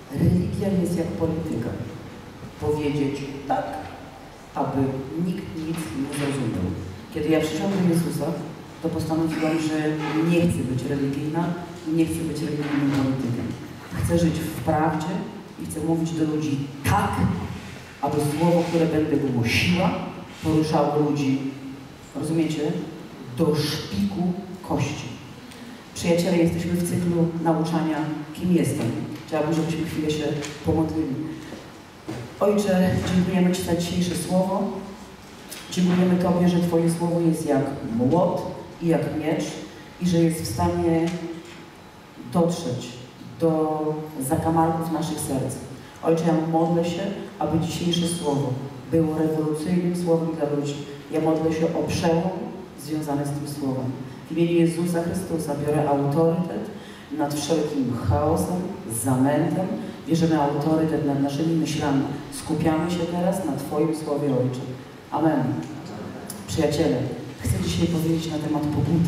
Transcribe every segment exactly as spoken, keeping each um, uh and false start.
Religia jest jak polityka. Powiedzieć tak, aby nikt nic nie zrozumiał. Kiedy ja przyszłam do Jezusa, to postanowiłam, że nie chcę być religijna i nie chcę być religijnym politykiem. Chcę żyć w prawdzie i chcę mówić do ludzi tak, aby słowo, które będę głosiła, poruszało ludzi, rozumiecie, do szpiku kości. Przyjaciele, jesteśmy w cyklu nauczania, kim jestem. Chciałabym, żebyśmy chwilę się pomodlili. Ojcze, dziękujemy Ci za dzisiejsze słowo. Dziękujemy Tobie, że Twoje słowo jest jak młot i jak miecz i że jest w stanie dotrzeć do zakamarków naszych serc. Ojcze, ja modlę się, aby dzisiejsze słowo było rewolucyjnym słowem dla ludzi. Ja modlę się o przełom związany z tym słowem. W imieniu Jezusa Chrystusa biorę autorytet nad wszelkim chaosem, zamętem. Bierzemy autorytet nad naszymi myślami. Skupiamy się teraz na Twoim słowie, Ojcze. Amen. Przyjaciele, chcę dzisiaj powiedzieć na temat pokuty.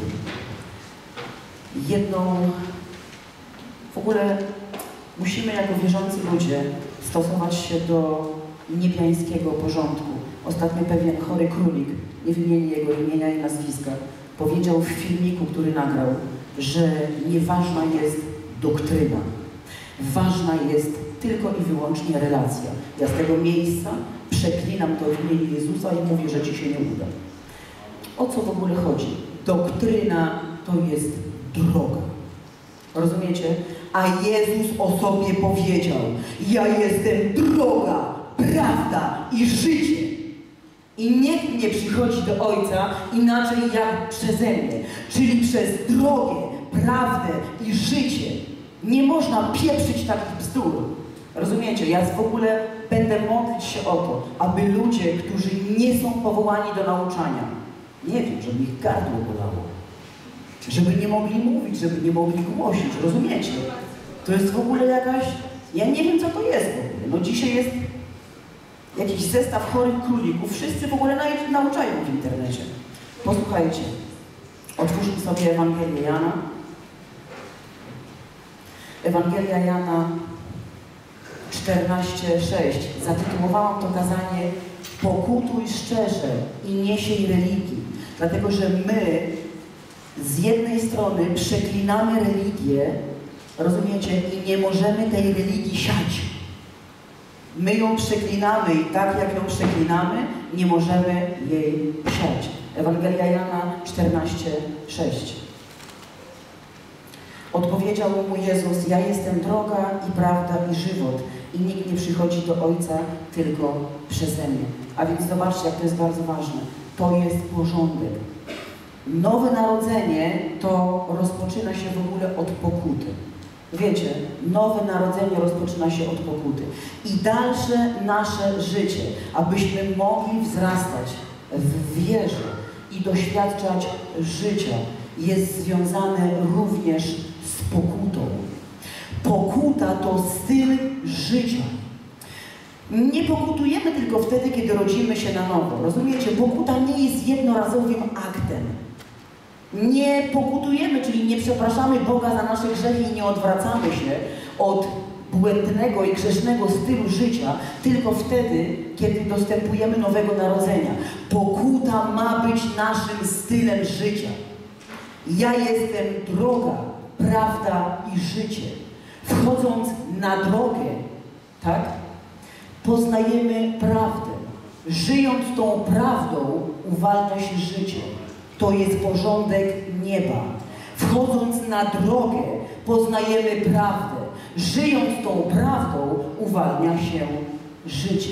Jedną, w ogóle musimy jako wierzący ludzie stosować się do niebiańskiego porządku. Ostatnio pewien chory królik, nie wymienię jego imienia i nazwiska, powiedział w filmiku, który nagrał, że nieważna jest doktryna. Ważna jest tylko i wyłącznie relacja. Ja z tego miejsca przeklinam to w imieniu Jezusa i mówię, że Ci się nie uda. O co w ogóle chodzi? Doktryna to jest droga. Rozumiecie? A Jezus o sobie powiedział: ja jestem droga, prawda i życie. I nikt nie przychodzi do Ojca inaczej jak przeze mnie. Czyli przez drogę, prawdę i życie. Nie można pieprzyć takich bzdur. Rozumiecie? Ja w ogóle będę modlić się o to, aby ludzie, którzy nie są powołani do nauczania, nie wiem, żeby ich gardło bolało, żeby nie mogli mówić, żeby nie mogli głosić. Rozumiecie? To jest w ogóle jakaś... Ja nie wiem, co to jest w ogóle. No dzisiaj jest jakiś zestaw chorych królików. Wszyscy w ogóle nauczają w internecie. Posłuchajcie. Otwórzmy sobie Ewangelię Jana. Ewangelia Jana czternaście sześć. Zatytułowałam to kazanie Pokutuj szczerze i nie siej religii. Dlatego, że my z jednej strony przeklinamy religię, rozumiecie, i nie możemy tej religii siać. My ją przeklinamy i tak jak ją przeklinamy, nie możemy jej siać. Ewangelia Jana czternaście sześć. Odpowiedział mu Jezus: ja jestem droga i prawda i żywot i nikt nie przychodzi do Ojca tylko przeze mnie. A więc zobaczcie, jak to jest bardzo ważne. To jest porządek. Nowe narodzenie to rozpoczyna się w ogóle od pokuty. Wiecie, nowe narodzenie rozpoczyna się od pokuty. I dalsze nasze życie, abyśmy mogli wzrastać w wierze i doświadczać życia, jest związane również z pokutą. Pokuta to styl życia. Nie pokutujemy tylko wtedy, kiedy rodzimy się na nowo. Rozumiecie? Pokuta nie jest jednorazowym aktem. Nie pokutujemy, czyli nie przepraszamy Boga za nasze grzechy i nie odwracamy się od błędnego i grzesznego stylu życia tylko wtedy, kiedy dostępujemy nowego narodzenia. Pokuta ma być naszym stylem życia. Ja jestem droga, prawda i życie. Wchodząc na drogę, tak, poznajemy prawdę. Żyjąc tą prawdą, uwalnia się życie. To jest porządek nieba. Wchodząc na drogę, poznajemy prawdę. Żyjąc tą prawdą, uwalnia się życie.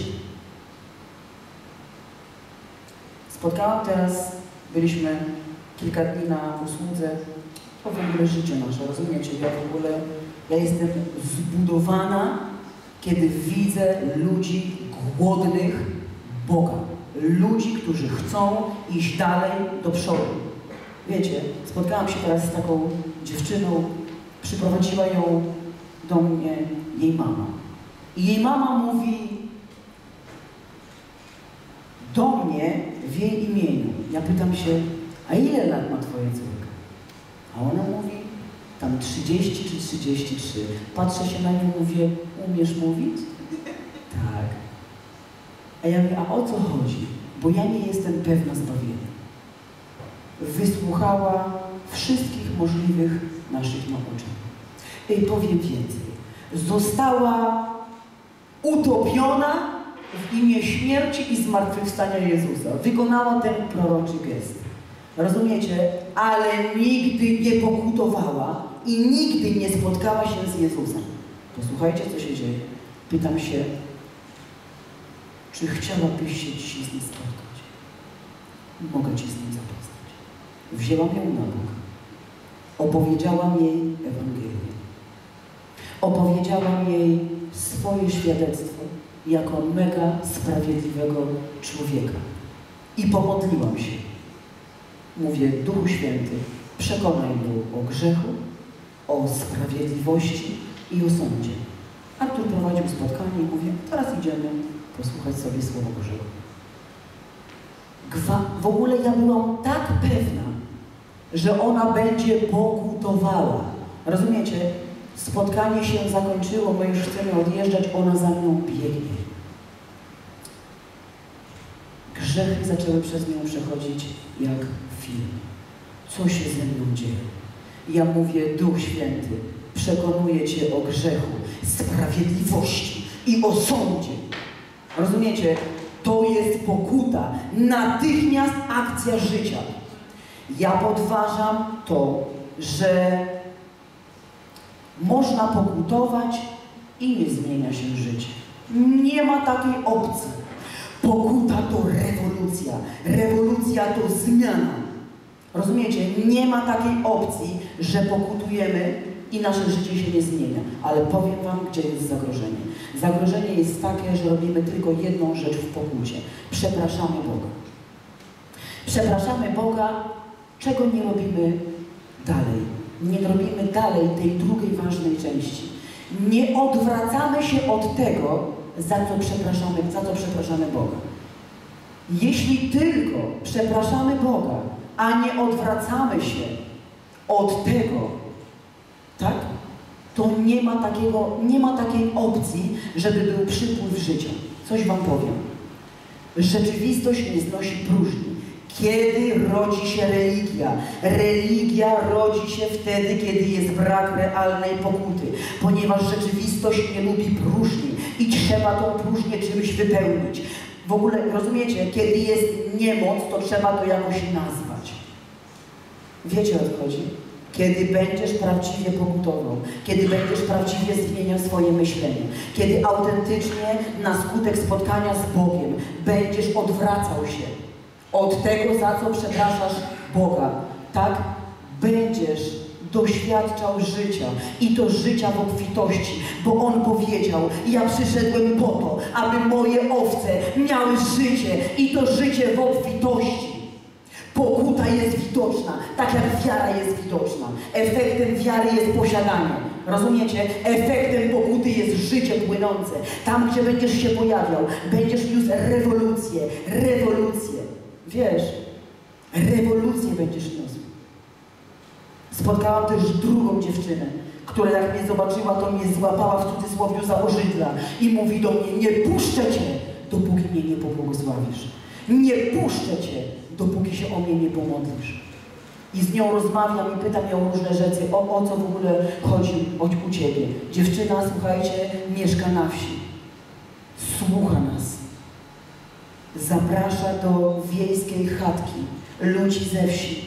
Spotkałam teraz, byliśmy kilka dni na usłudze, to w ogóle życie nasze, rozumiecie? Ja w ogóle, ja jestem zbudowana, kiedy widzę ludzi głodnych Boga. Ludzi, którzy chcą iść dalej do przodu. Wiecie, spotkałam się teraz z taką dziewczyną, przyprowadziła ją do mnie jej mama. I jej mama mówi do mnie w jej imieniu. Ja pytam się: a ile lat ma twoja córka? A ona mówi: Tam trzydzieści czy trzydzieści trzy. Patrzę się na nią, mówię, umiesz mówić? Tak. A ja mówię, a o co chodzi? Bo ja nie jestem pewna zbawienia. Wysłuchała wszystkich możliwych naszych nauczeń. I powiem więcej. Została utopiona w imię śmierci i zmartwychwstania Jezusa. Wykonała ten proroczy gest. Rozumiecie? Ale nigdy nie pokutowała i nigdy nie spotkała się z Jezusem. Posłuchajcie, co się dzieje. Pytam się, czy chciałabyś się dzisiaj z nim spotkać? Mogę cię z nim zapoznać. Wzięłam ją na bok. Opowiedziałam jej Ewangelię. Opowiedziałam jej swoje świadectwo jako mega sprawiedliwego człowieka. I pomodliłam się. Mówię, Duchu Święty, przekonaj ją o grzechu, o sprawiedliwości i o sądzie. Artur prowadził spotkanie i mówię, teraz idziemy posłuchać sobie Słowa Bożego. Gwa w ogóle ja byłam tak pewna, że ona będzie pokutowała. Rozumiecie? Spotkanie się zakończyło, my już chcemy odjeżdżać, ona za mną biegnie. Grzechy zaczęły przez nią przechodzić jak film. Co się ze mną dzieje? Ja mówię, Duch Święty, przekonuję Cię o grzechu, sprawiedliwości i o sądzie. Rozumiecie? To jest pokuta. Natychmiast akcja życia. Ja podważam to, że można pokutować i nie zmienia się życie. Nie ma takiej opcji. Pokuta to rewolucja. Rewolucja to zmiana. Rozumiecie? Nie ma takiej opcji, że pokutujemy i nasze życie się nie zmienia. Ale powiem Wam, gdzie jest zagrożenie. Zagrożenie jest takie, że robimy tylko jedną rzecz w pokucie. Przepraszamy Boga. Przepraszamy Boga, czego nie robimy dalej. Nie robimy dalej tej drugiej ważnej części. Nie odwracamy się od tego, za co przepraszamy, za co przepraszamy Boga. Jeśli tylko przepraszamy Boga, a nie odwracamy się od tego, tak? To nie ma takiego, nie ma takiej opcji, żeby był przypływ życia. Coś Wam powiem. Rzeczywistość nie znosi próżni. Kiedy rodzi się religia? Religia rodzi się wtedy, kiedy jest brak realnej pokuty, ponieważ rzeczywistość nie lubi próżni i trzeba tą próżnię czymś wypełnić. W ogóle, rozumiecie, kiedy jest niemoc, to trzeba to jakoś nazwać. Wiecie, o co chodzi? Kiedy będziesz prawdziwie pokutował, kiedy będziesz prawdziwie zmieniał swoje myślenie, kiedy autentycznie na skutek spotkania z Bogiem będziesz odwracał się od tego, za co przepraszasz Boga, tak? Będziesz doświadczał życia i to życia w obfitości, bo On powiedział, ja przyszedłem po to, aby moje owce miały życie i to życie w obfitości. Pokuta jest widoczna, tak jak wiara jest widoczna. Efektem wiary jest posiadanie. Rozumiecie? Efektem pokuty jest życie płynące. Tam, gdzie będziesz się pojawiał, będziesz niósł rewolucję, rewolucję. Wiesz, rewolucję będziesz niósł. Spotkałam też drugą dziewczynę, która jak mnie zobaczyła, to mnie złapała w cudzysłowie za ożydla i mówi do mnie, nie puszczę Cię, dopóki mnie nie pobłogosławisz. Nie puszczę Cię, dopóki się o mnie nie pomodlisz. I z nią rozmawiam i pytam ją różne rzeczy, o, o co w ogóle chodzi u Ciebie. Dziewczyna, słuchajcie, mieszka na wsi. Słucha nas. Zaprasza do wiejskiej chatki ludzi ze wsi.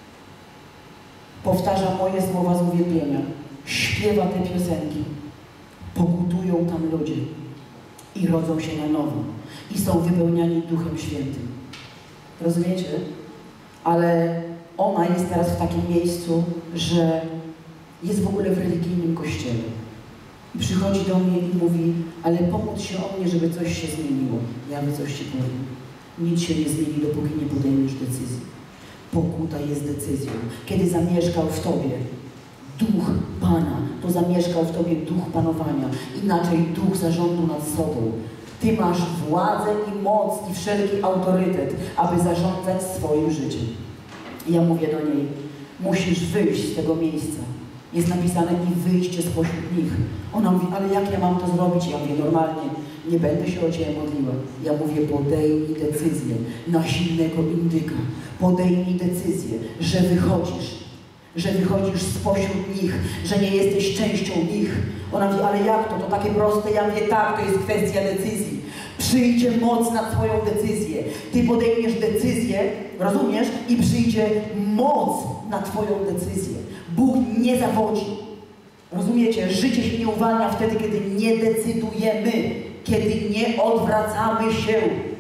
Powtarza moje słowa z uwielbienia. Śpiewa te piosenki. Pokutują tam ludzie. I rodzą się na nowo. I są wypełniani Duchem Świętym. Rozumiecie? Ale ona jest teraz w takim miejscu, że jest w ogóle w religijnym kościele. I przychodzi do mnie i mówi, ale pomódl się o mnie, żeby coś się zmieniło. Ja by coś Ci powiem. Nic się nie zmieni, dopóki nie podejmiesz decyzji. Pokuta jest decyzją. Kiedy zamieszkał w Tobie Duch Pana, to zamieszkał w Tobie Duch Panowania. Inaczej Duch zarządu nad sobą. Ty masz władzę i moc i wszelki autorytet, aby zarządzać swoim życiem. I ja mówię do niej, musisz wyjść z tego miejsca Jest napisane i wyjście spośród nich. Ona mówi, ale jak ja mam to zrobić? Ja mówię, normalnie, nie będę się o Ciebie modliła. Ja mówię, podejmij decyzję na silnego indyka. Podejmij decyzję, że wychodzisz. Że wychodzisz spośród nich, że nie jesteś częścią nich. Ona mówi, ale jak to? To takie proste? Ja mówię, tak, to jest kwestia decyzji. Przyjdzie moc na Twoją decyzję. Ty podejmiesz decyzję, rozumiesz? I przyjdzie moc na Twoją decyzję. Bóg nie zawodzi. Rozumiecie? Życie się nie uwalnia wtedy, kiedy nie decydujemy, kiedy nie odwracamy się.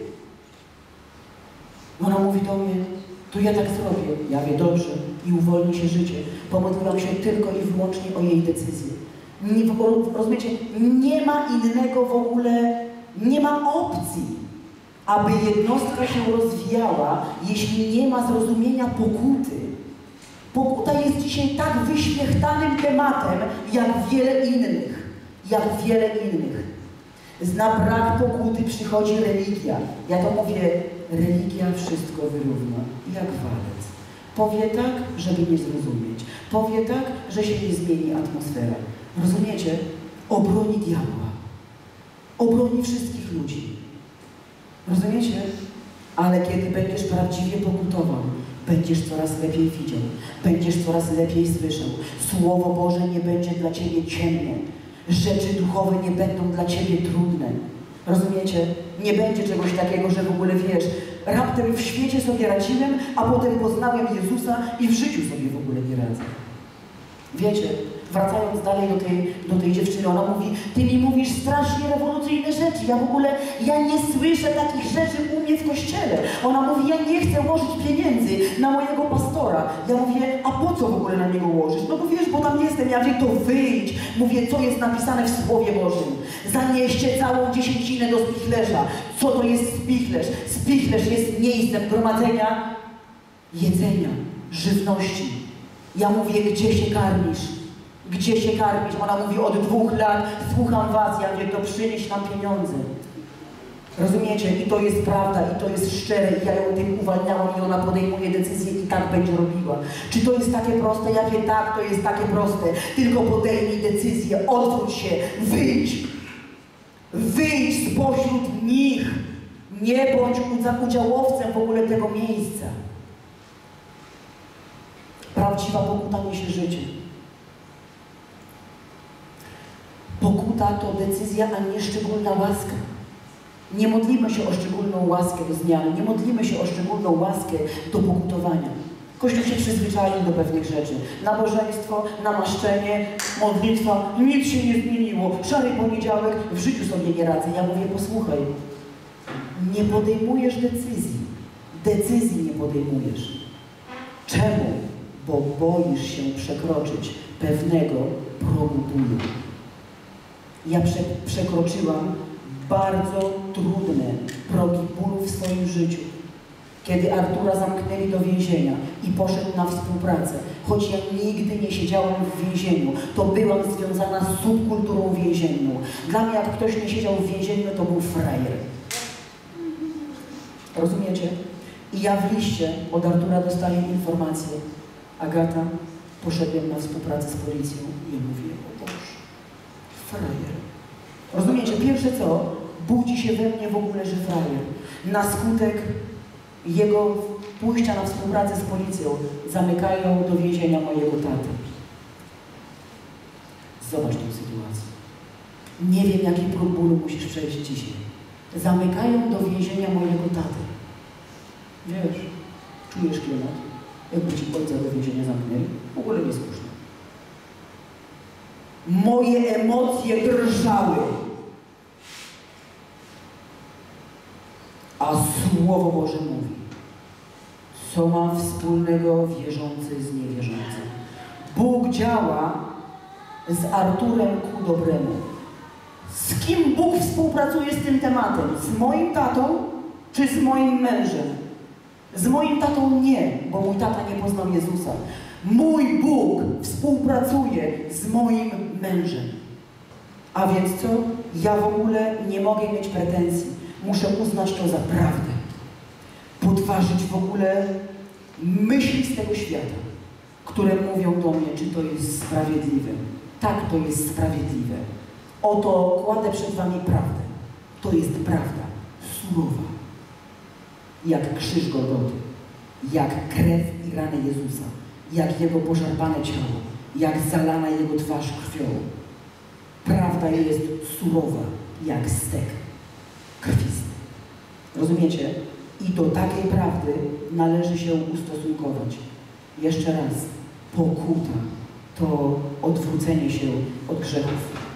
Ona mówi do mnie, to ja tak zrobię. Ja mówię, dobrze. I uwolni się życie. Pomodliłam się tylko i wyłącznie o jej decyzję. Nie, rozumiecie? Nie ma innego w ogóle, nie ma opcji, aby jednostka się rozwijała, jeśli nie ma zrozumienia pokuty. Pokuta jest dzisiaj tak wyświechtanym tematem, jak wiele innych. Jak wiele innych. Na brak pokuty przychodzi religia. Ja to mówię, religia wszystko wyrówna. Jak walec. Powie tak, żeby nie zrozumieć. Powie tak, że się nie zmieni atmosfera. Rozumiecie? Obroni diabła. Obroni wszystkich ludzi. Rozumiecie? Ale kiedy będziesz prawdziwie pokutował, będziesz coraz lepiej widział. Będziesz coraz lepiej słyszał. Słowo Boże nie będzie dla Ciebie ciemne. Rzeczy duchowe nie będą dla Ciebie trudne. Rozumiecie? Nie będzie czegoś takiego, że w ogóle wiesz, raptem w świecie sobie radziłem, a potem poznałem Jezusa i w życiu sobie w ogóle nie radzę. Wiecie, wracając dalej do tej, do tej dziewczyny, ona mówi, ty mi mówisz strasznie rewolucyjne rzeczy, ja w ogóle, ja nie słyszę takich rzeczy u mnie w kościele. Ona mówi, ja nie chcę łożyć pieniędzy na mojego pastora. Ja mówię, a po co w ogóle na niego łożyć? No bo wiesz, bo tam jestem, ja mówię, to wyjdź. Mówię, co jest napisane w Słowie Bożym. Zanieście całą dziesięcinę do spichlerza. Co to jest spichlerz? Spichlerz jest miejscem gromadzenia jedzenia, żywności. Ja mówię, gdzie się karmisz? Gdzie się karmisz? Ona mówi, od dwóch lat słucham was. Ja mówię, to przynieś nam pieniądze. Rozumiecie? I to jest prawda, i to jest szczere. I ja ją tym uwalniałam i ona podejmuje decyzję i tak będzie robiła. Czy to jest takie proste? Ja wiem, tak, to jest takie proste. Tylko podejmij decyzję, odwróć się, wyjdź. Wyjdź spośród nich. Nie bądź udziałowcem w ogóle tego miejsca. Prawdziwa pokuta niesie życie. Pokuta to decyzja, a nie szczególna łaska. Nie modlimy się o szczególną łaskę do zmiany, nie modlimy się o szczególną łaskę do pokutowania. Kościół się przyzwyczaił do pewnych rzeczy. Nabożeństwo, namaszczenie, modlitwa, nic się nie zmieniło. Szary poniedziałek, w życiu sobie nie radzę. Ja mówię, posłuchaj, nie podejmujesz decyzji. Decyzji nie podejmujesz. Czemu? Bo boisz się przekroczyć pewnego progu bólu. Ja prze, przekroczyłam bardzo trudne progi bólu w swoim życiu. Kiedy Artura zamknęli do więzienia i poszedł na współpracę, choć ja nigdy nie siedziałam w więzieniu, to byłam związana z subkulturą więzienną. Dla mnie, jak ktoś nie siedział w więzieniu, to był frajer. Rozumiecie? I ja w liście od Artura dostaję informację. Agata, poszedłem na współpracę z policją i ja mówię, o Boże, frajer. Rozumiecie? Pierwsze co? Budzi się we mnie w ogóle, że frajer. Na skutek jego pójścia na współpracę z policją zamykają do więzienia mojego taty. Zobacz tę sytuację. Nie wiem, jaki próg bólu musisz przejść dzisiaj. Zamykają do więzienia mojego taty. Wiesz, czujesz klimat? Jakby ci ojca do więzienia zamknęli? W ogóle nie skuszne. Moje emocje drżały. A Słowo Boże mówi, co ma wspólnego wierzący z niewierzącym. Bóg działa z Arturem ku dobremu. Z kim Bóg współpracuje z tym tematem? Z moim tatą czy z moim mężem? Z moim tatą nie, bo mój tata nie poznał Jezusa. Mój Bóg współpracuje z moim mężem. A więc co? Ja w ogóle nie mogę mieć pretensji. Muszę uznać to za prawdę. Podważyć w ogóle myśli z tego świata, które mówią do mnie, czy to jest sprawiedliwe. Tak, to jest sprawiedliwe. Oto kładę przed wami prawdę. To jest prawda. Surowa. Jak krzyż Golgoty. Jak krew i rany Jezusa. Jak Jego poszarpane ciało. Jak zalana Jego twarz krwią. Prawda jest surowa. Jak stek krwisty. Rozumiecie? I do takiej prawdy należy się ustosunkować. Jeszcze raz. Pokuta to odwrócenie się od grzechów.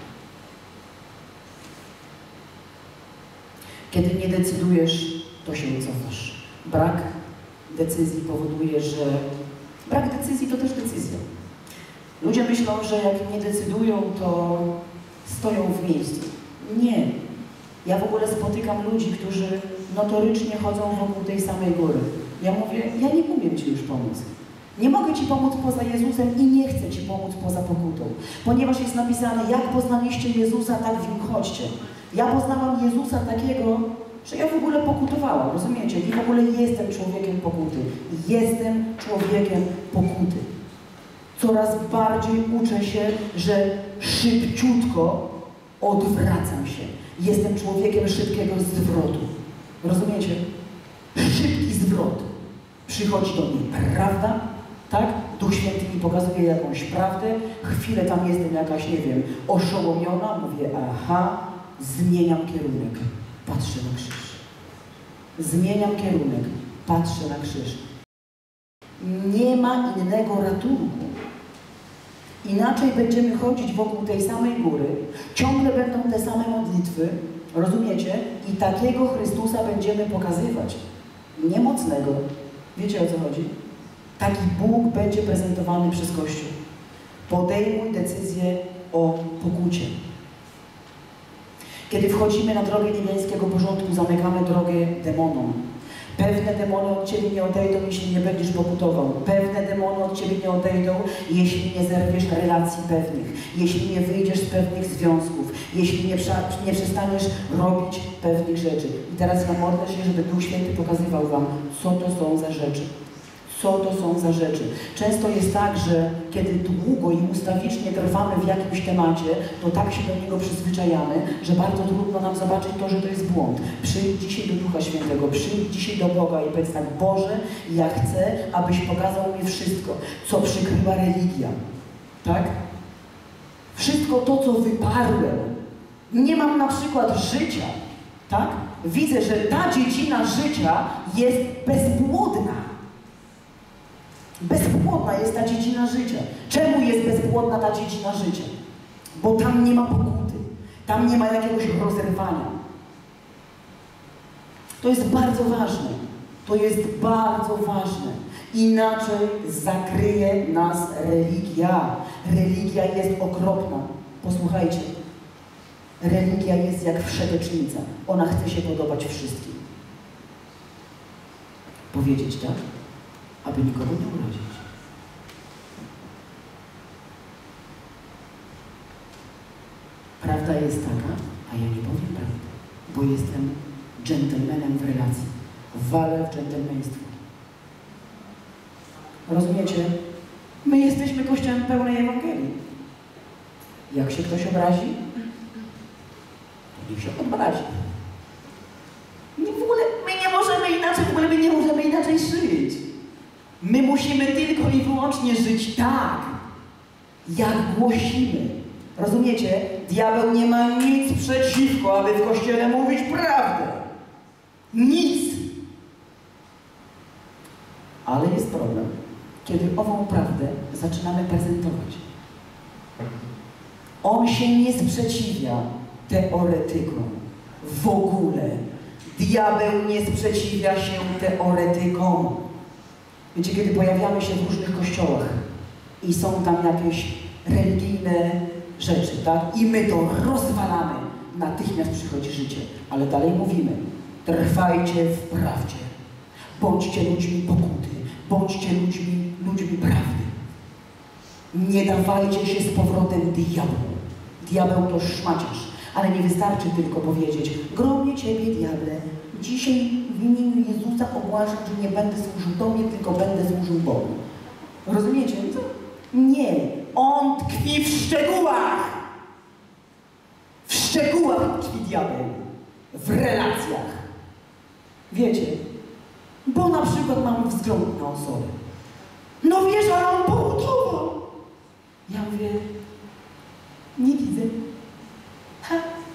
Kiedy nie decydujesz, to się cofasz. Brak decyzji powoduje, że... Brak decyzji to też decyzja. Ludzie myślą, że jak nie decydują, to stoją w miejscu. Nie. Ja w ogóle spotykam ludzi, którzy notorycznie chodzą wokół tej samej góry. Ja mówię, ja nie umiem Ci już pomóc. Nie mogę Ci pomóc poza Jezusem i nie chcę Ci pomóc poza pokutą. Ponieważ jest napisane, jak poznaliście Jezusa, tak w Nim chodźcie. Ja poznałam Jezusa takiego, że ja w ogóle pokutowałam, rozumiecie? I w ogóle jestem człowiekiem pokuty. Jestem człowiekiem pokuty. Coraz bardziej uczę się, że szybciutko odwracam się. Jestem człowiekiem szybkiego zwrotu. Rozumiecie? Szybki zwrot. Przychodzi do mnie prawda, tak? Duch Święty mi pokazuje jakąś prawdę. Chwilę tam jestem jakaś, nie wiem, oszołomiona. Mówię, aha, zmieniam kierunek. Patrzę na krzyż. Zmieniam kierunek. Patrzę na krzyż. Nie ma innego ratunku. Inaczej będziemy chodzić wokół tej samej góry. Ciągle będą te same modlitwy. Rozumiecie? I takiego Chrystusa będziemy pokazywać. Niemocnego. Wiecie, o co chodzi? Taki Bóg będzie prezentowany przez Kościół. Podejmuj decyzję o pokucie. Kiedy wchodzimy na drogę niebiańskiego porządku, zamykamy drogę demonom. Pewne demony od Ciebie nie odejdą, jeśli nie będziesz pokutował. Pewne demony od Ciebie nie odejdą, jeśli nie zerwiesz relacji pewnych, jeśli nie wyjdziesz z pewnych związków, jeśli nie, nie przestaniesz robić pewnych rzeczy. I teraz ja modlę się, żeby Duch Święty pokazywał Wam, co to są za rzeczy. Co to są za rzeczy. Często jest tak, że kiedy długo i ustawicznie trwamy w jakimś temacie, to tak się do niego przyzwyczajamy, że bardzo trudno nam zobaczyć to, że to jest błąd. Przyjdź dzisiaj do Ducha Świętego, przyjdź dzisiaj do Boga i powiedz tak, Boże, ja chcę, abyś pokazał mi wszystko, co przykrywa religia. Tak? Wszystko to, co wyparłem. Nie mam na przykład życia. Tak? Widzę, że ta dziedzina życia jest bezpłodna. Bezpłodna jest ta dziedzina życia. Czemu jest bezpłodna ta dziedzina życia? Bo tam nie ma pokuty. Tam nie ma jakiegoś rozerwania. To jest bardzo ważne. To jest bardzo ważne. Inaczej zakryje nas religia. Religia jest okropna. Posłuchajcie. Religia jest jak wszetecznica. Ona chce się podobać wszystkim. Powiedzieć tak? Aby nikogo nie urazić. Prawda jest taka, a ja nie powiem prawdy, bo jestem dżentelmenem w relacji. Walę w dżentelmeństwo. Rozumiecie? My jesteśmy Kościołem pełnej Ewangelii. Jak się ktoś obrazi, to niech się obrazi. My w ogóle my nie możemy inaczej, w ogóle my nie możemy inaczej żyć. My musimy tylko i wyłącznie żyć tak, jak głosimy. Rozumiecie? Diabeł nie ma nic przeciwko, aby w Kościele mówić prawdę. Nic. Ale jest problem, kiedy ową prawdę zaczynamy prezentować. On się nie sprzeciwia teoretykom. W ogóle. Diabeł nie sprzeciwia się teoretykom. Wiecie, kiedy pojawiamy się w różnych kościołach i są tam jakieś religijne rzeczy, tak? I my to rozwalamy. Natychmiast przychodzi życie. Ale dalej mówimy. Trwajcie w prawdzie. Bądźcie ludźmi pokuty. Bądźcie ludźmi, ludźmi prawdy. Nie dawajcie się z powrotem diabłu. Diabeł to szmaciarz. Ale nie wystarczy tylko powiedzieć: gromię Ciebie, diable. Dzisiaj w imieniu Jezusa ogłaszam, że nie będę służył Tobie, tylko będę służył Bogu. Rozumiecie? Nie. On tkwi w szczegółach. W szczegółach tkwi diabeł. W relacjach. Wiecie? Bo na przykład mamy wzgląd na osobę. No wiesz, ale on połutował. Ja mówię, nie widzę. Ha.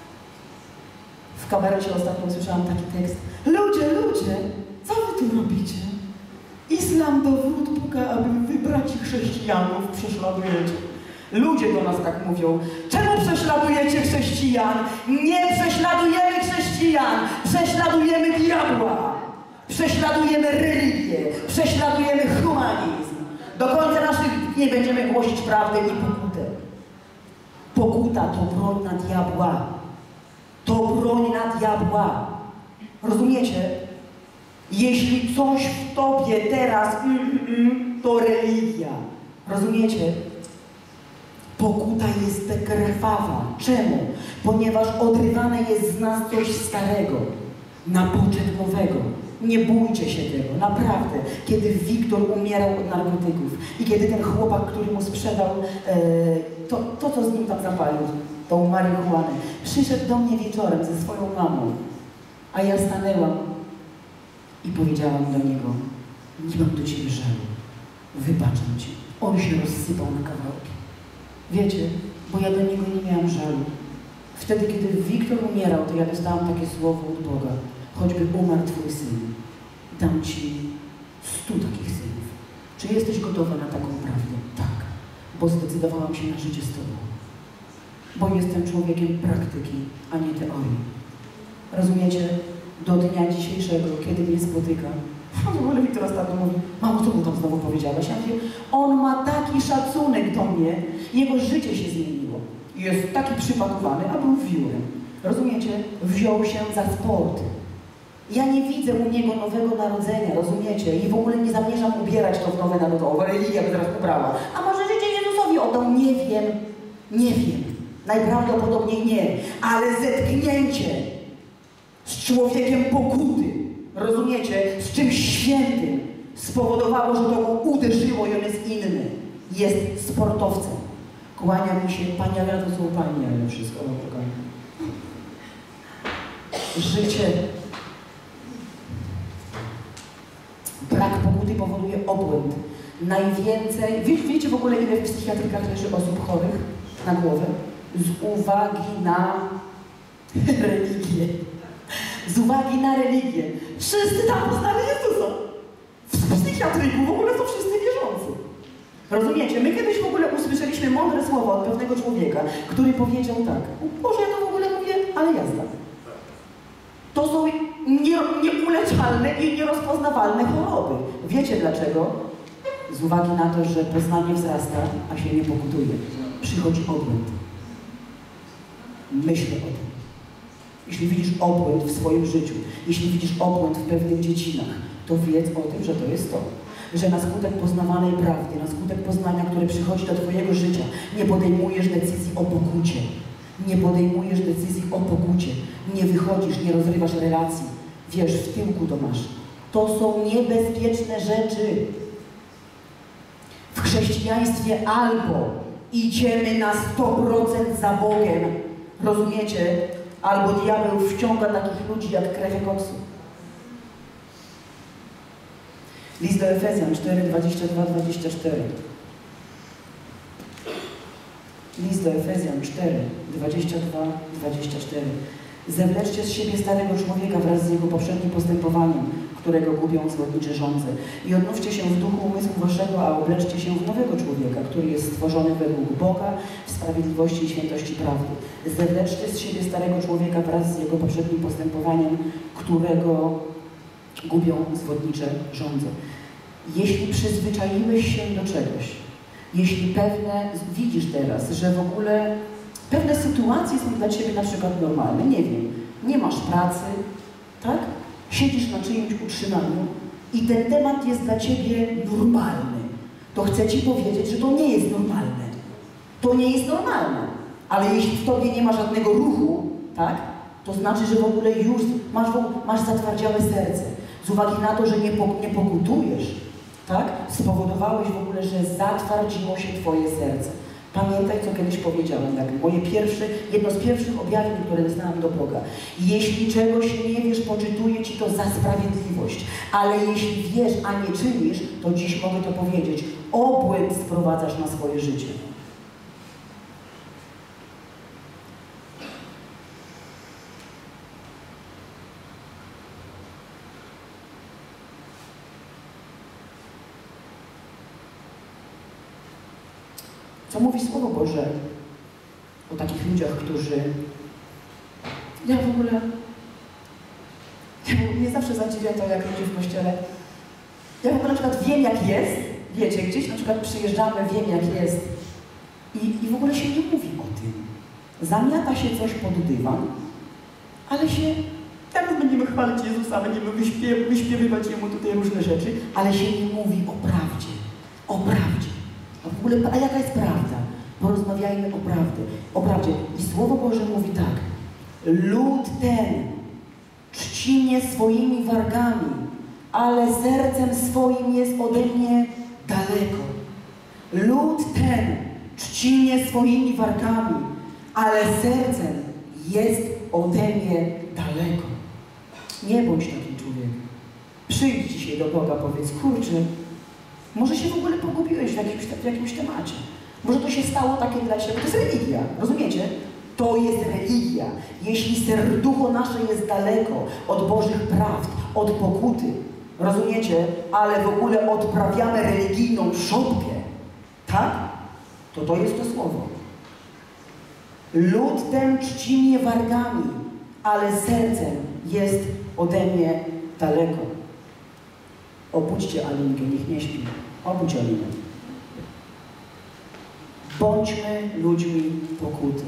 W kabarecie ostatnio usłyszałam taki tekst. Ludzie, ludzie, co wy tu robicie? Islam do wrót puka, aby wy braci chrześcijanów prześladujecie. Ludzie do nas tak mówią. Czemu prześladujecie chrześcijan? Nie prześladujemy chrześcijan. Prześladujemy diabła. Prześladujemy religię. Prześladujemy humanizm. Do końca naszych dni będziemy głosić prawdę i pokutę. Pokuta to broń na diabła. To broń na diabła. Rozumiecie? Jeśli coś w tobie teraz, mm, mm, to religia. Rozumiecie? Pokuta jest krwawa. Czemu? Ponieważ odrywane jest z nas coś starego na poczet nowego. Nie bójcie się tego, naprawdę. Kiedy Wiktor umierał od narkotyków i kiedy ten chłopak, który mu sprzedał e, to, to, co z nim tam zapalił, tą marihuanę, przyszedł do mnie wieczorem ze swoją mamą, a ja stanęłam i powiedziałam do niego, nie mam do ciebie żalu, wybaczam ci. On się rozsypał na kawałki. Wiecie, bo ja do niego nie miałam żalu. Wtedy, kiedy Wiktor umierał, to ja dostałam takie słowo od Boga. Choćby umarł twój syn, dam ci stu takich synów. Czy jesteś gotowa na taką prawdę? Tak, bo zdecydowałam się na życie z tobą. Bo jestem człowiekiem praktyki, a nie teorii. Rozumiecie? Do dnia dzisiejszego, kiedy mnie spotyka, w ogóle Wiktor ostatnio mówi, mamo, co mu tam znowu powiedziałaś? Ja mówię, on ma taki szacunek do mnie, jego życie się zmieniło. Jest taki przypakowany, a był wiórem. Rozumiecie? Wziął się za sport. Ja nie widzę u niego nowego narodzenia, rozumiecie? I w ogóle nie zamierzam ubierać to w nowe narodzenie. O, religia by teraz ubrała. A może życie Jezusowi oddał? Nie wiem. Nie wiem. Najprawdopodobniej nie. Ale zetknięcie z człowiekiem pokuty, rozumiecie? Z czymś świętym spowodowało, że to mu uderzyło i on jest inny. Jest sportowcem. Kłania mi się, pani, ale to są pani, ale wszystko. Życie. Brak pokuty powoduje obłęd. Najwięcej, wie, wiecie w ogóle, ile w psychiatrykach leży osób chorych na głowę? Z uwagi na religię. Z uwagi na religię. Wszyscy tam poznali Jezusa. W psychiatryku w ogóle są wszyscy wierzący. Rozumiecie? My kiedyś w ogóle usłyszeliśmy mądre słowo od pewnego człowieka, który powiedział tak. Boże, ja to w ogóle mówię, ale jazda. To są nie, nieuleczalne i nierozpoznawalne choroby. Wiecie dlaczego? Z uwagi na to, że poznanie wzrasta, a się nie pokutuje. Przychodzi obłęd. Myśl o tym. Jeśli widzisz obłęd w swoim życiu, jeśli widzisz obłęd w pewnych dziedzinach, to wiedz o tym, że to jest to. Że na skutek poznawanej prawdy, na skutek poznania, które przychodzi do twojego życia, nie podejmujesz decyzji o pokucie. Nie podejmujesz decyzji o pokucie. Nie wychodzisz, nie rozrywasz relacji. Wiesz, w tyłku to masz. To są niebezpieczne rzeczy. W chrześcijaństwie albo idziemy na sto procent za Bogiem, rozumiecie? Albo diabeł wciąga takich ludzi jak krew koksu. List do Efezjan cztery, dwadzieścia dwa, dwadzieścia cztery. List do Efezjan cztery, dwadzieścia dwa, dwadzieścia cztery. Zewleczcie z siebie starego człowieka wraz z jego poprzednim postępowaniem, którego gubią zwodnicze żądze. I odnówcie się w duchu umysłu waszego, a obleczcie się w nowego człowieka, który jest stworzony według Boga w sprawiedliwości i świętości prawdy. Zewleczcie z siebie starego człowieka wraz z jego poprzednim postępowaniem, którego gubią zwodnicze żądze. Jeśli przyzwyczaiłeś się do czegoś, jeśli pewne, widzisz teraz, że w ogóle pewne sytuacje są dla ciebie na przykład normalne, nie wiem, nie masz pracy, tak? Siedzisz na czyimś utrzymaniu i ten temat jest dla ciebie normalny, to chcę ci powiedzieć, że to nie jest normalne. To nie jest normalne. Ale jeśli w tobie nie ma żadnego ruchu, tak? To znaczy, że w ogóle już masz, masz zatwardziałe serce. Z uwagi na to, że nie, nie pokutujesz, Tak? Spowodowałeś w ogóle, że zatwardziło się Twoje serce. Pamiętaj, co kiedyś powiedziałem, jak moje pierwsze, jedno z pierwszych objawień, które dostałam do Boga. Jeśli czegoś nie wiesz, poczytuję Ci to za sprawiedliwość. Ale jeśli wiesz, a nie czynisz, to dziś mogę to powiedzieć. Obłęd sprowadzasz na swoje życie. Co mówi Słowo Boże o takich ludziach, którzy... Ja w ogóle... Ja mnie zawsze zadziwia to, jak ludzie w Kościele... Ja w ogóle na przykład wiem, jak jest. Wiecie, gdzieś na przykład przyjeżdżamy, wiem, jak jest. I, i w ogóle się nie mówi o tym. Zamiata się coś pod dywan, ale się... Teraz będziemy chwalić Jezusa, będziemy wyśpiew, wyśpiewywać Jemu tutaj różne rzeczy, ale się nie mówi o prawdzie. O prawdzie. A w ogóle, a jaka jest prawda? Porozmawiajmy o prawdzie. O prawdzie. I Słowo Boże mówi tak. Lud ten czci mnie swoimi wargami, ale sercem swoim jest ode mnie daleko. Lud ten czci mnie swoimi wargami, ale sercem jest ode mnie daleko. Nie bądź takim człowiekiem. Przyjdź dzisiaj do Boga, powiedz, kurczę, może się w ogóle pogubiłeś w jakimś, w jakimś temacie. Może to się stało takie dla Ciebie. To jest religia, rozumiecie? To jest religia. Jeśli serducho nasze jest daleko od Bożych prawd, od pokuty, rozumiecie? Ale w ogóle odprawiamy religijną szopkę, tak? To to jest to słowo. Lud ten czci mnie wargami, ale sercem jest ode mnie daleko. Obudźcie Alinkę, niech nie śpi. Obudź Alinę. Bądźmy ludźmi pokuty.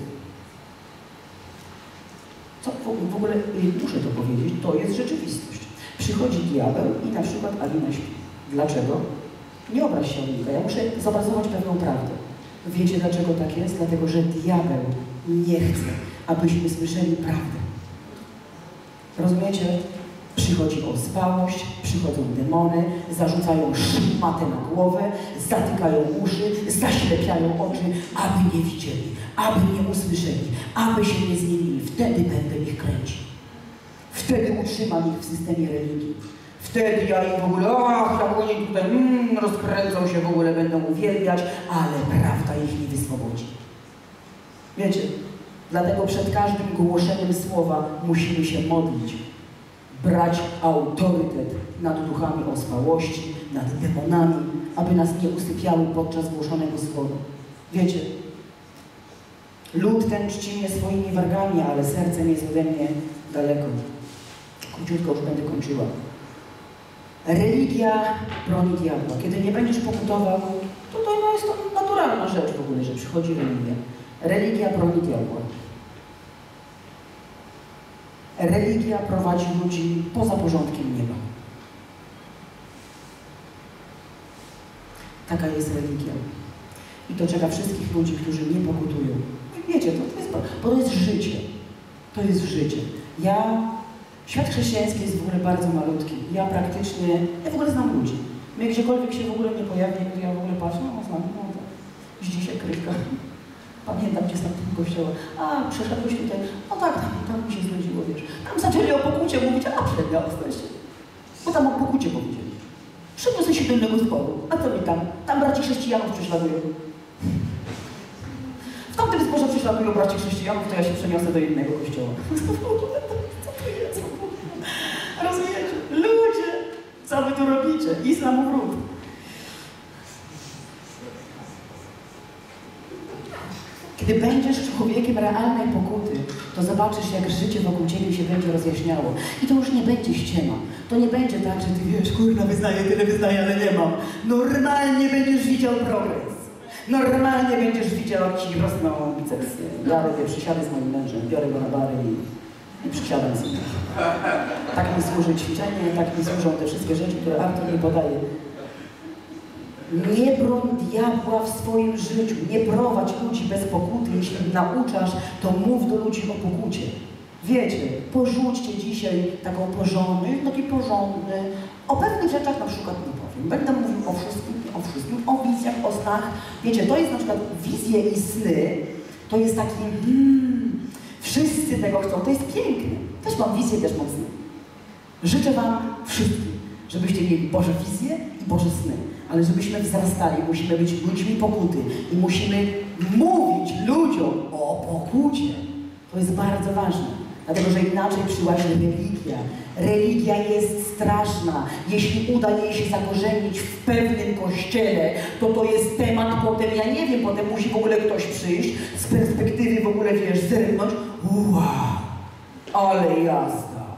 Co w ogóle, muszę to powiedzieć, to jest rzeczywistość. Przychodzi diabeł i na przykład Alina śpi. Dlaczego? Nie obraź się, Alinka, ja muszę zobrazować pewną prawdę. Wiecie, dlaczego tak jest? Dlatego, że diabeł nie chce, abyśmy słyszeli prawdę. Rozumiecie? Przychodzi ospałość, przychodzą demony, zarzucają szmatę na głowę, zatykają uszy, zaślepiają oczy, aby nie widzieli, aby nie usłyszeli, aby się nie zmienili. Wtedy będę ich kręcił. Wtedy utrzymam ich w systemie religii. Wtedy ja im w ogóle, ach, jak oni tutaj mm, rozkręcą się, w ogóle będą uwielbiać, ale prawda ich nie wyswobodzi. Wiecie, dlatego przed każdym głoszeniem słowa musimy się modlić. Brać autorytet nad duchami ospałości, nad demonami, aby nas nie usypiały podczas głoszonego słowa. Wiecie, lud ten czci mnie swoimi wargami, ale sercem jest ode mnie daleko. Króciutko już będę kończyła. Religia broni diabła. Kiedy nie będziesz pokutował, to to jest to naturalna rzecz w ogóle, że przychodzi religia. Religia broni diabła. Religia prowadzi ludzi poza porządkiem nieba. Taka jest religia. I to czeka wszystkich ludzi, którzy nie pokutują. I wiecie, to, to, jest, bo to jest życie. To jest życie. Ja, świat chrześcijański jest w ogóle bardzo malutki. Ja praktycznie, ja w ogóle znam ludzi. My gdziekolwiek się w ogóle nie pojawi, to ja w ogóle patrzę, no znam, no to widzi się krytka. Pamiętam, gdzie stał ten kościoła. A, przeszedłeś tutaj. No tak, tam, tam mi się zgodziło, wiesz. Tam zaczęli o pokucie mówić, a przednia jesteście. Bo tam o pokucie powiedzieli. Przyniosę się do innego zboru. A co mi tam? Tam braci chrześcijanów prześladują. W tamtym zborze prześladują braci chrześcijanów, to ja się przeniosę do innego kościoła. Co to jest? Rozumiecie? Ludzie, co wy tu robicie? Islam wróg. Kiedy będziesz człowiekiem realnej pokuty, to zobaczysz, jak życie wokół Ciebie się będzie rozjaśniało. I to już nie będzie ściema. To nie będzie tak, że Ty wiesz, kurwa, wyznaję, tyle wyznaję, ale nie mam. Normalnie będziesz widział progres. Normalnie będziesz widział, jak Ci rosną bicepsy. Ja robię przysiady z moim mężem, biorę go na bary i, i przysiadam z nim. Tak mi służy ćwiczenie, tak mi służą te wszystkie rzeczy, które Artur mi podaje. Nie broń diabła w swoim życiu, nie prowadź ludzi bez pokuty. Jeśli nauczasz, to mów do ludzi o pokucie. Wiecie, porzućcie dzisiaj taką porządny, taki porządny, o pewnych rzeczach na przykład nie powiem. takim. Będę mówił o wszystkim, o wszystkim, o wizjach, o snach. Wiecie, to jest na przykład wizje i sny, to jest taki, hmm, wszyscy tego chcą, to jest piękne. Też mam wizję, też mam sny. Życzę Wam wszystkim, żebyście mieli Boże wizje i Boże sny, ale żebyśmy wzrastali, musimy być ludźmi pokuty i musimy mówić ludziom o pokucie. To jest bardzo ważne. Dlatego, że inaczej przyłazi religia. Religia jest straszna. Jeśli uda jej się zakorzenić w pewnym kościele, to to jest temat potem, ja nie wiem, potem musi w ogóle ktoś przyjść z perspektywy w ogóle, wiesz, zerknąć. Wow, ale jazda.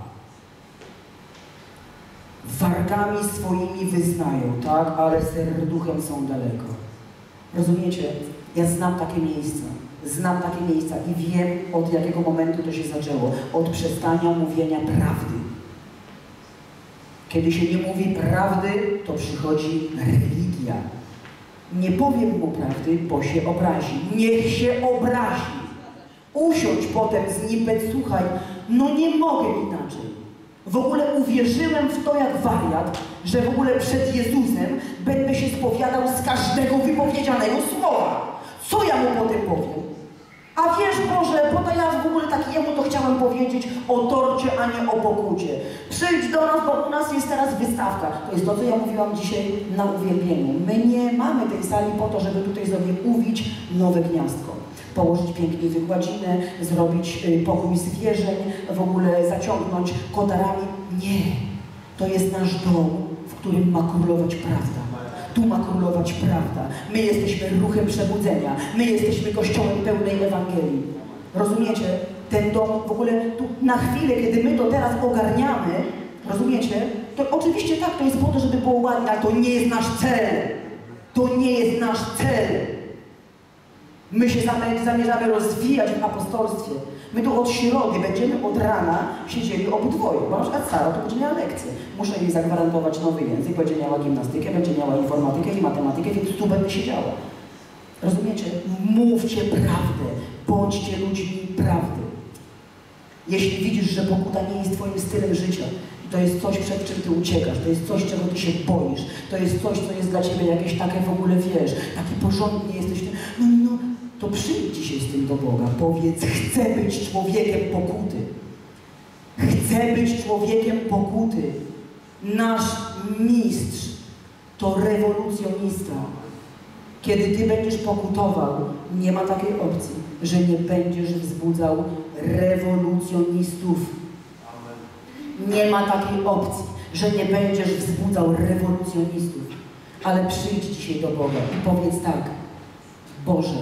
Wargami swoimi wyznają, tak? Ale serduchem są daleko. Rozumiecie? Ja znam takie miejsca. Znam takie miejsca i wiem, od jakiego momentu to się zaczęło. Od przestania mówienia prawdy. Kiedy się nie mówi prawdy, to przychodzi religia. Nie powiem mu prawdy, bo się obrazi. Niech się obrazi. Usiądź potem z nim, słuchaj, no nie mogę inaczej. W ogóle uwierzyłem w to jak wariat, że w ogóle przed Jezusem będę się spowiadał z każdego wypowiedzianego słowa. Co ja mu potem powiem? A wiesz, Boże, bo to ja w ogóle tak jemu to chciałem powiedzieć o torcie, a nie o pokucie. Przyjdź do nas, bo u nas jest teraz wystawka. To jest to, co ja mówiłam dzisiaj na uwielbieniu. My nie mamy tej sali po to, żeby tutaj sobie uwić nowe gniazdko. Położyć pięknie wykładzinę, zrobić y, pokój zwierzeń, w ogóle zaciągnąć kotarami. Nie. To jest nasz dom, w którym ma królować prawda. Tu ma królować prawda. My jesteśmy ruchem przebudzenia. My jesteśmy kościołem pełnej Ewangelii. Rozumiecie? Ten dom w ogóle tu na chwilę, kiedy my to teraz ogarniamy, rozumiecie? To oczywiście tak, to jest po to, żeby było ładnie, ale to nie jest nasz cel. To nie jest nasz cel. My się zamierzamy rozwijać w apostolstwie. My tu od środy będziemy od rana siedzieli obydwoje, bo na przykład Sara to będzie miała lekcję. Muszę jej zagwarantować nowy język, będzie miała gimnastykę, będzie miała informatykę i matematykę, więc tu będę siedziała. Rozumiecie? Mówcie prawdę. Bądźcie ludźmi prawdy. Jeśli widzisz, że pokuta nie jest twoim stylem życia, to jest coś, przed czym ty uciekasz, to jest coś, czego ty się boisz, to jest coś, co jest dla ciebie jakieś takie w ogóle, wiesz, taki porządny jesteś, no, no, to przyjdź dzisiaj z tym do Boga. Powiedz, chcę być człowiekiem pokuty. Chcę być człowiekiem pokuty. Nasz mistrz to rewolucjonista. Kiedy ty będziesz pokutował, nie ma takiej opcji, że nie będziesz wzbudzał rewolucjonistów. Nie ma takiej opcji, że nie będziesz wzbudzał rewolucjonistów. Ale przyjdź dzisiaj do Boga i powiedz tak, Boże,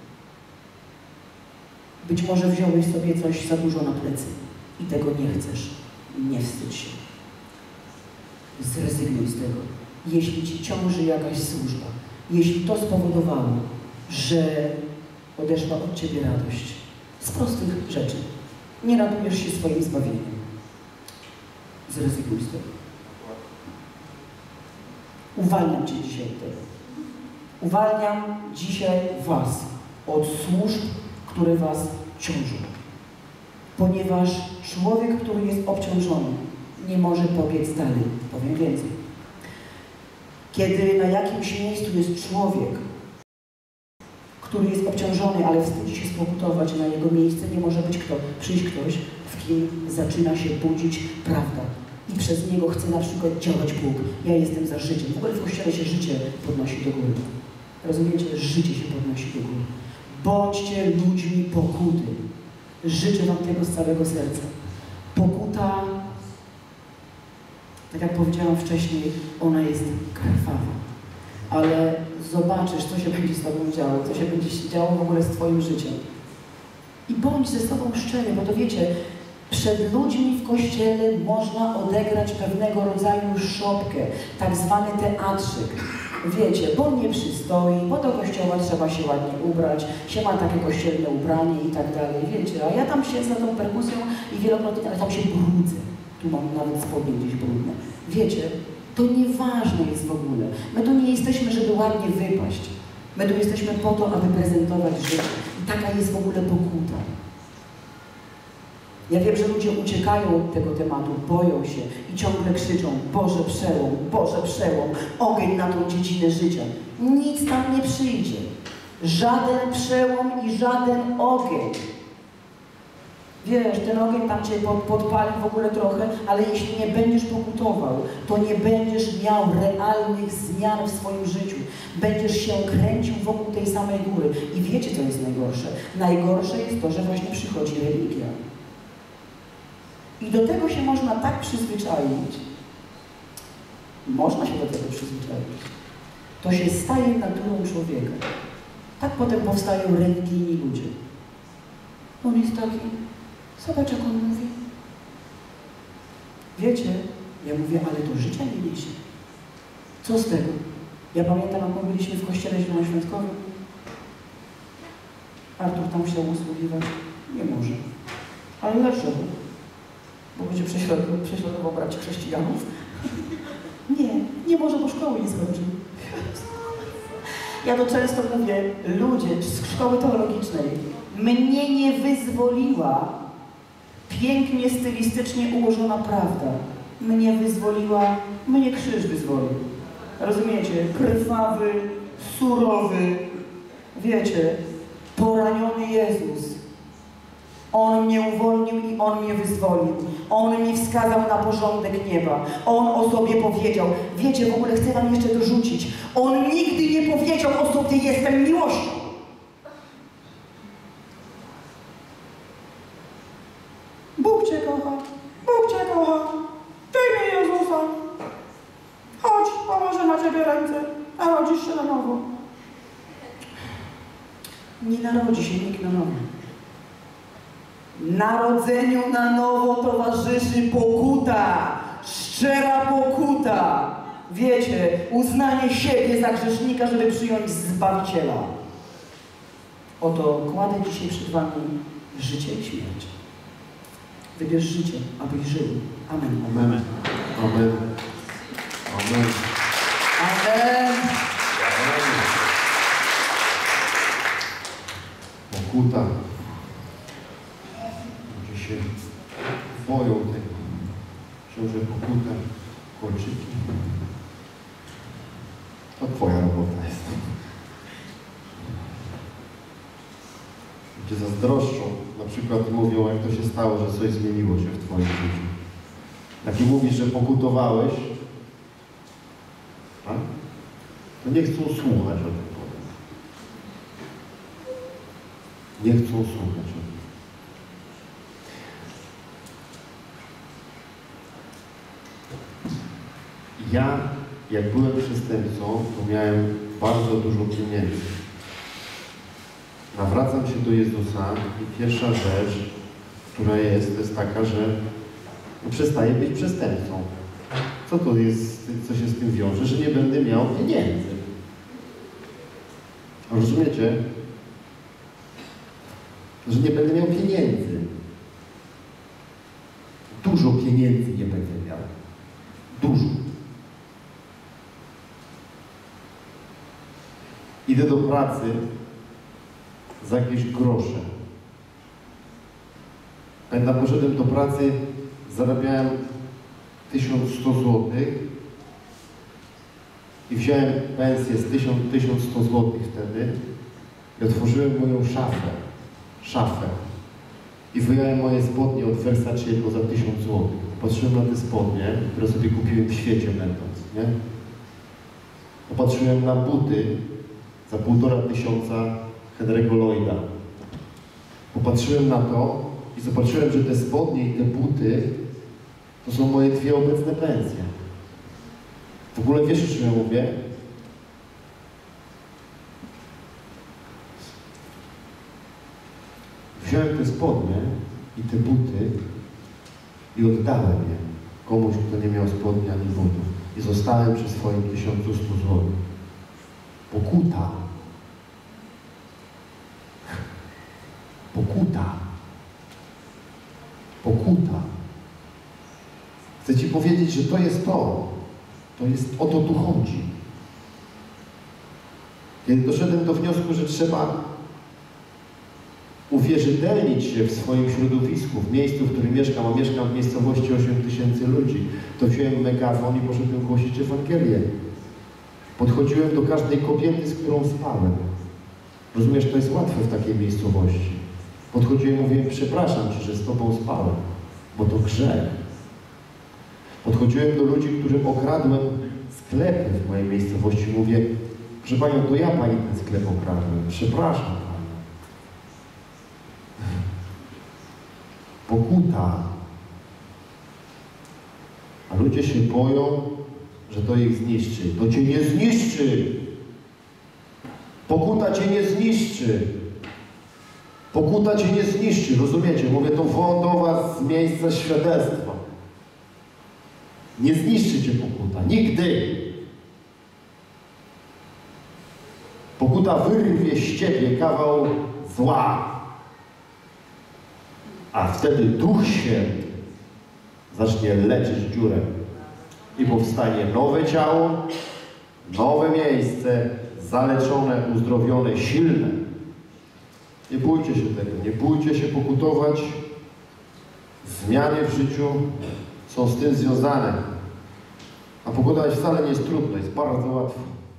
być może wziąłeś sobie coś za dużo na plecy i tego nie chcesz. Nie wstydź się. Zrezygnuj z tego. Jeśli ci ciąży jakaś służba, jeśli to spowodowało, że odeszła od ciebie radość z prostych rzeczy, nie radujesz się swoim zbawieniem. Zrezygnuj z tego. Uwalniam cię dzisiaj od tego. Uwalniam dzisiaj was od służb, które was ciążą. Ponieważ człowiek, który jest obciążony, nie może pobiec dalej. Powiem więcej. Kiedy na jakimś miejscu jest człowiek, który jest obciążony, ale wstydzi się spokutować, na jego miejsce nie może być kto? Przyjść ktoś, w kim zaczyna się budzić prawda. I przez niego chce na przykład działać Bóg. Ja jestem za życiem. W ogóle w Kościele się życie podnosi do góry. Rozumiecie? Życie się podnosi do góry. Bądźcie ludźmi pokuty. Życzę wam tego z całego serca. Pokuta, tak jak powiedziałam wcześniej, ona jest krwawa. Ale zobaczysz, co się będzie z tobą działo, co się będzie działo w ogóle z twoim życiem. I bądź ze sobą szczery, bo to wiecie, przed ludźmi w Kościele można odegrać pewnego rodzaju szopkę, tak zwany teatrzyk. Wiecie, bo nie przystoi, bo do kościoła trzeba się ładnie ubrać, się ma takie kościelne ubranie i tak dalej, wiecie. A ja tam siedzę za tą perkusją i wielokrotnie, ale tam się brudzę. Tu mam nawet spodnie gdzieś brudne. Wiecie, to nieważne jest w ogóle. My tu nie jesteśmy, żeby ładnie wypaść. My tu jesteśmy po to, aby prezentować życie. I taka jest w ogóle pokuta. Ja wiem, że ludzie uciekają od tego tematu, boją się i ciągle krzyczą: Boże przełom, Boże przełom, ogień na tą dziedzinę życia. Nic tam nie przyjdzie. Żaden przełom i żaden ogień. Wiesz, ten ogień tam cię podpali w ogóle trochę, ale jeśli nie będziesz pokutował, to nie będziesz miał realnych zmian w swoim życiu. Będziesz się kręcił wokół tej samej góry. I wiecie, co jest najgorsze? Najgorsze jest to, że właśnie przychodzi religia. I do tego się można tak przyzwyczaić. Można się do tego przyzwyczaić. To się staje naturą człowieka. Tak potem powstają religijni ludzie. On jest taki, zobacz jak on mówi. Wiecie, ja mówię, ale to życia nie niesie. Co z tego? Ja pamiętam, jak byliśmy w kościele zielonoświątkowym. Artur tam chciał usługiwać. Nie może. Ale dlaczego? Bo będzie prześladował, prześladował braci chrześcijanów. Nie, nie może, bo szkoły nie skończył. Ja to często mówię, ludzie z szkoły teologicznej, mnie nie wyzwoliła pięknie, stylistycznie ułożona prawda. Mnie wyzwoliła, mnie krzyż wyzwolił. Rozumiecie? Krwawy, surowy, wiecie, poraniony Jezus. On mnie uwolnił i On mnie wyzwolił. On mi wskazał na porządek nieba. On o sobie powiedział. Wiecie, w ogóle chcę wam jeszcze dorzucić. On nigdy nie powiedział o sobie: jestem miłością. Bóg cię kocha. Bóg cię kocha. Przyjmij Jezusa. Chodź, położę na ciebie ręce. Narodzisz się na nowo. Nie narodzi się nikt na nowo. Narodzeniu na nowo towarzyszy pokuta, szczera pokuta. Wiecie, uznanie siebie za grzesznika, żeby przyjąć Zbawiciela. Oto kładę dzisiaj przed wami życie i śmierć. Wybierz życie, abyś żył. Amen. Amen. Amen. Amen. Amen. Pokuta. Ludzie się boją tego. Książę pokuta, kolczyki. To twoja robota jest. Ludzie zazdroszczą. Na przykład mówią, jak to się stało, że coś zmieniło się w twoim życiu. Jak im mówisz, że pokutowałeś, tak? To nie chcą słuchać o tym powiem. Nie chcą słuchać o tym. Ja, jak byłem przestępcą, to miałem bardzo dużo pieniędzy. Nawracam się do Jezusa i pierwsza rzecz, która jest, to jest taka, że przestaję być przestępcą. Co to jest, co się z tym wiąże? Że nie będę miał pieniędzy. Rozumiecie? Że nie będę miał pieniędzy. Dużo pieniędzy nie będę miał. Dużo. Idę do pracy za jakieś grosze. Pamiętam, poszedłem do pracy, zarabiałem tysiąc sto złotych i wziąłem pensję z tysiąc sto złotych wtedy i otworzyłem moją szafę. Szafę. I wyjąłem moje spodnie od Versace'ego za tysiąc złotych. Patrzyłem na te spodnie, które sobie kupiłem w świecie będąc, nie? Popatrzyłem na buty za półtora tysiąca Henry'ego Lloyda. Popatrzyłem na to i zobaczyłem, że te spodnie i te buty to są moje dwie obecne pensje. W ogóle wiesz, o czym ja mówię? Wziąłem te spodnie i te buty i oddałem je komuś, kto nie miał spodni ani butów. I zostałem przy swoim tysiącu stu złotych. Pokuta. Pokuta. Pokuta. Chcę ci powiedzieć, że to jest to. To jest, o to tu chodzi. Kiedy doszedłem do wniosku, że trzeba uwierzytelnić się w swoim środowisku, w miejscu, w którym mieszkam, a mieszkam w miejscowości osiem tysięcy ludzi, to wziąłem megafon i poszedłem głosić Ewangelię. Podchodziłem do każdej kobiety, z którą spałem. Rozumiesz, to jest łatwe w takiej miejscowości. Podchodziłem i mówiłem, przepraszam Cię, że z Tobą spałem, bo to grzech. Podchodziłem do ludzi, którym okradłem sklepy w mojej miejscowości. Mówię, proszę Panią, to ja Pani ten sklep okradłem. Przepraszam Panią. Pokuta. A ludzie się boją, że to ich zniszczy. To Cię nie zniszczy. Pokuta Cię nie zniszczy. Pokuta Cię nie zniszczy. Rozumiecie? Mówię to do Was z miejsca świadectwa. Nie zniszczy Cię pokuta. Nigdy. Pokuta wyrwie z Ciebie kawał zła. A wtedy Duch Święty zacznie leczyć dziurę. I powstanie nowe ciało, nowe miejsce, zaleczone, uzdrowione, silne. Nie bójcie się tego, nie bójcie się pokutować. Zmiany w życiu są z tym związane. A pokutować wcale nie jest trudno, jest bardzo łatwo.